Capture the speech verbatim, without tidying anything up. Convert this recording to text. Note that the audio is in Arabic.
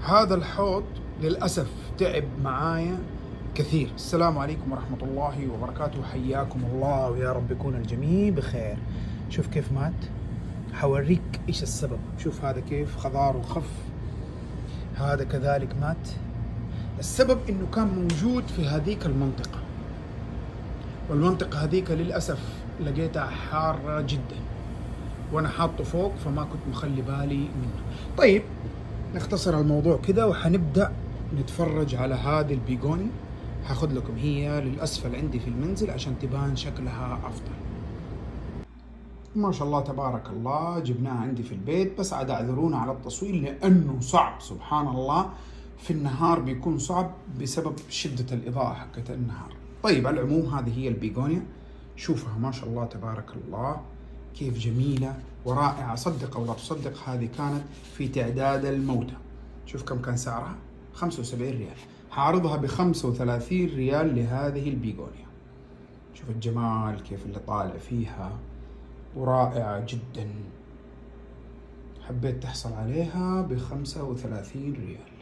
هذا الحوض للأسف تعب معايا كثير. السلام عليكم ورحمة الله وبركاته، حياكم الله ويا رب يكون الجميع بخير. شوف كيف مات، حوريك ايش السبب. شوف هذا كيف خضار وخف، هذا كذلك مات. السبب انه كان موجود في هذيك المنطقة، والمنطقة هذيك للأسف لقيتها حارة جدا، وانا حاطه فوق فما كنت مخلي بالي منه. طيب نختصر الموضوع كذا وحنبدأ نتفرج على هذه البيجوني. هاخذ لكم هي للأسفل عندي في المنزل عشان تبان شكلها أفضل. ما شاء الله تبارك الله، جبناها عندي في البيت، بس عاد اعذرونا على التصوير لأنه صعب. سبحان الله، في النهار بيكون صعب بسبب شدة الإضاءة حقت النهار. طيب على العموم هذه هي البيجونيا، شوفها ما شاء الله تبارك الله كيف جميلة ورائعة. صدق أو لا تصدق، هذه كانت في تعداد الموتى. شوف كم كان سعرها، خمسة وسبعين ريال. هعرضها ب خمسة وثلاثين ريال لهذه البيجونيا. شوف الجمال كيف اللي طالع فيها، ورائعة جدا. حبيت تحصل عليها ب خمسة وثلاثين ريال.